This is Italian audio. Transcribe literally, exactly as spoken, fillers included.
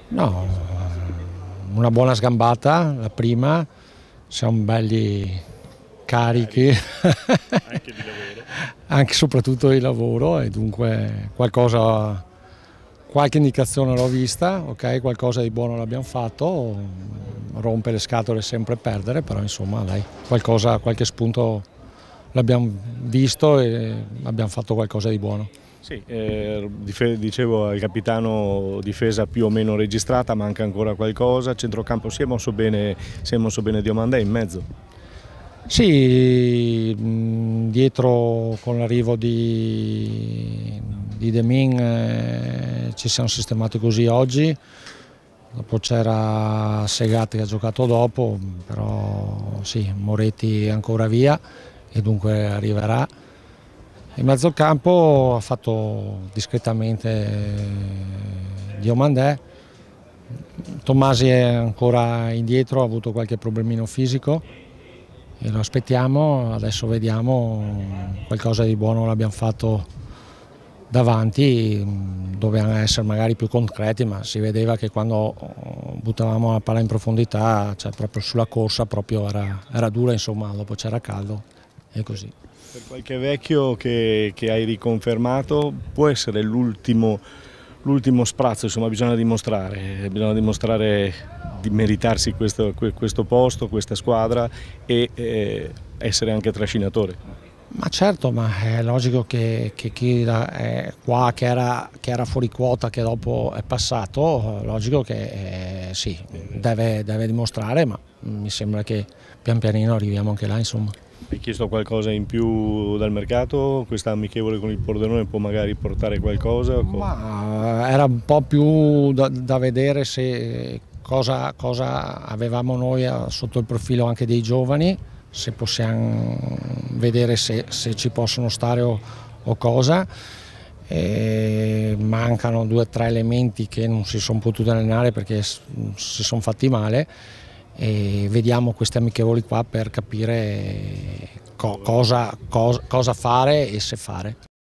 No, una buona sgambata, la prima, siamo belli carichi, Anche di lavoro. anche e soprattutto di lavoro, e dunque qualcosa, qualche indicazione l'ho vista, ok, qualcosa di buono l'abbiamo fatto, rompe le scatole sempre perdere, però insomma dai, qualcosa, qualche spunto l'abbiamo visto e abbiamo fatto qualcosa di buono. Sì, eh, dicevo al capitano, difesa più o meno registrata, manca ancora qualcosa, centrocampo si è mosso bene, si è mosso bene Diomandé in mezzo. Sì, dietro con l'arrivo di, di De Min eh, ci siamo sistemati così oggi, dopo c'era Segatti che ha giocato dopo, però sì, Moretti è ancora via e dunque arriverà. In mezzo al campo ha fatto discretamente Diomandé, Tommasi è ancora indietro, ha avuto qualche problemino fisico e lo aspettiamo, adesso vediamo, qualcosa di buono l'abbiamo fatto davanti, dovevano essere magari più concreti, ma si vedeva che quando buttavamo la palla in profondità, cioè proprio sulla corsa, proprio era, era dura, insomma, dopo c'era caldo e così. Per qualche vecchio che, che hai riconfermato, può essere l'ultimo l'ultimo sprazzo, insomma bisogna dimostrare, bisogna dimostrare di meritarsi questo, questo posto, questa squadra e eh, essere anche trascinatore. Ma certo, ma è logico che, che chi è qua, che era, che era fuori quota, che dopo è passato, è logico che eh, sì, deve, deve dimostrare, ma mi sembra che pian pianino arriviamo anche là, insomma. Hai chiesto qualcosa in più dal mercato? Questa amichevole con il Pordenone può magari portare qualcosa? Ma era un po' più da, da vedere se cosa, cosa avevamo noi sotto il profilo anche dei giovani, se possiamo vedere se, se ci possono stare o, o cosa. E mancano due o tre elementi che non si sono potuti allenare perché si sono fatti male, e vediamo queste amichevoli qua per capire co cosa, cosa, cosa fare e se fare.